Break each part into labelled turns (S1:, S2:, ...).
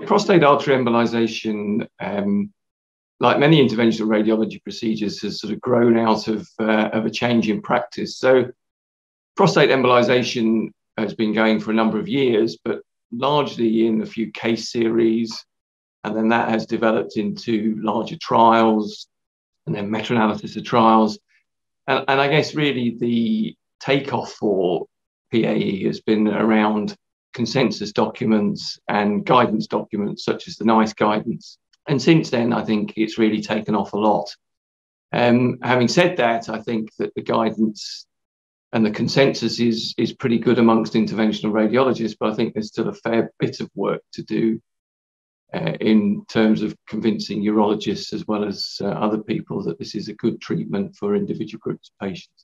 S1: Prostate artery embolization, like many interventional radiology procedures, has sort of grown out of a change in practice. So prostate embolization has been going for a number of years, but largely in a few case series, and then that has developed into larger trials and then meta-analysis of trials. And I guess really the takeoff for PAE has been around consensus documents and guidance documents, such as the NICE guidance. And since then, I think it's really taken off a lot. Having said that, I think that the guidance and the consensus is pretty good amongst interventional radiologists, but I think there's still a fair bit of work to do in terms of convincing urologists as well as other people that this is a good treatment for individual groups of patients.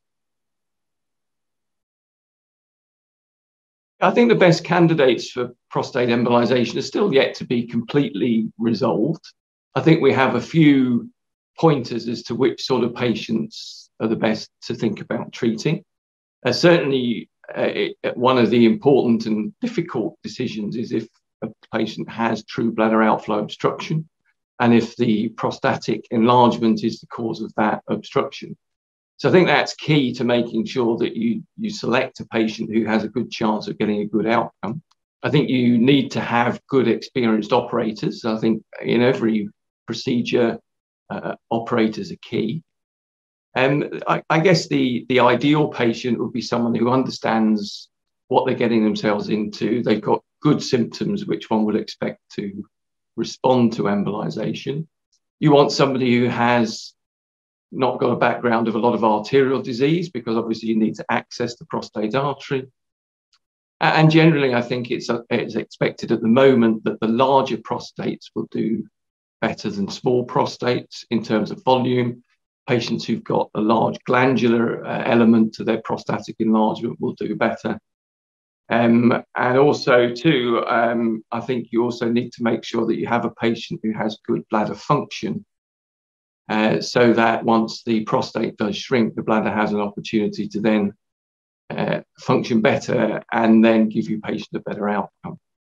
S1: I think the best candidates for prostate embolization are still yet to be completely resolved. I think we have a few pointers as to which sort of patients are the best to think about treating. Certainly, one of the important and difficult decisions is if a patient has true bladder outflow obstruction and if the prostatic enlargement is the cause of that obstruction. So I think that's key to making sure that you select a patient who has a good chance of getting a good outcome. I think you need to have good experienced operators. I think in every procedure, operators are key. And I guess the ideal patient would be someone who understands what they're getting themselves into. They've got good symptoms, which one would expect to respond to embolization. You want somebody who has not got a background of a lot of arterial disease, because obviously you need to access the prostate artery. And generally, I think it's expected at the moment that the larger prostates will do better than small prostates in terms of volume. Patients who've got a large glandular element to their prostatic enlargement will do better. And also, too, I think you also need to make sure that you have a patient who has good bladder function, so that once the prostate does shrink, the bladder has an opportunity to then function better and then give your patient a better outcome.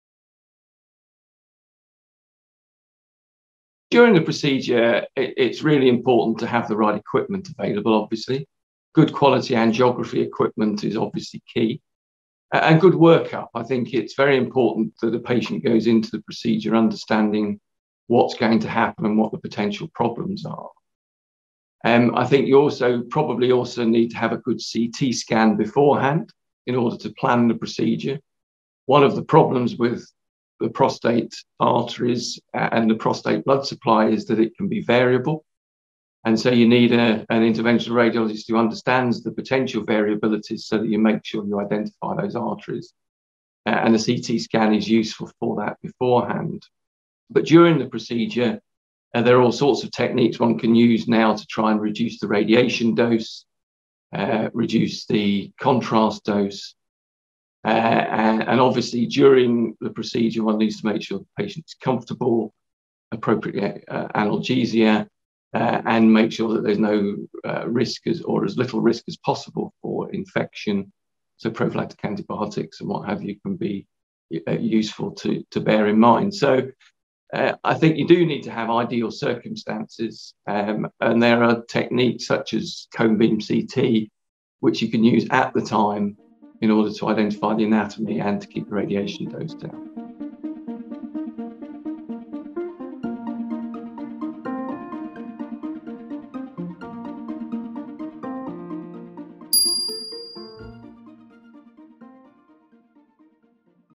S1: During the procedure, it's really important to have the right equipment available, obviously. Good quality angiography equipment is obviously key. And good workup. I think it's very important that the patient goes into the procedure understanding what's going to happen and what the potential problems are. I think you probably also need to have a good CT scan beforehand in order to plan the procedure. One of the problems with the prostate arteries and the prostate blood supply is that it can be variable. And so you need an interventional radiologist who understands the potential variabilities so that you make sure you identify those arteries. And the CT scan is useful for that beforehand. But during the procedure, there are all sorts of techniques one can use now to try and reduce the radiation dose, reduce the contrast dose. And obviously, during the procedure, one needs to make sure the patient is comfortable, appropriate analgesia, and make sure that there's no risk or as little risk as possible for infection. So prophylactic antibiotics and what have you can be useful to bear in mind. So I think you do need to have ideal circumstances, and there are techniques such as cone beam CT, which you can use at the time in order to identify the anatomy and to keep the radiation dose down.